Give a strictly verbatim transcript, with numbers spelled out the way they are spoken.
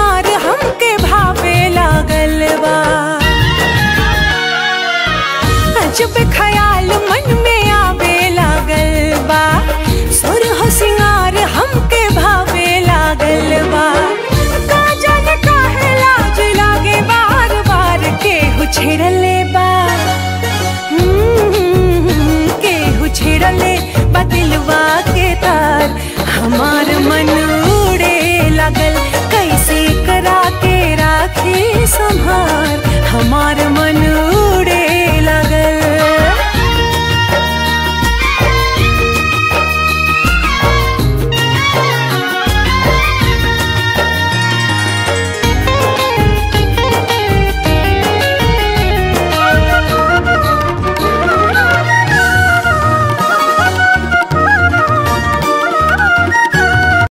सिंगार हमके भावे लागल बा। अजब ख्याल मन में आवे लागल बा। सुरह सिंगार हमके भावे लागल बा। का जाने काहे लाज लागे बार बार केहू छेड़ले बा। केहू छेड़ले बा दिलवा के तार। हमार मन उड़े लागल कैसे करा के राखे संभार। हमार मन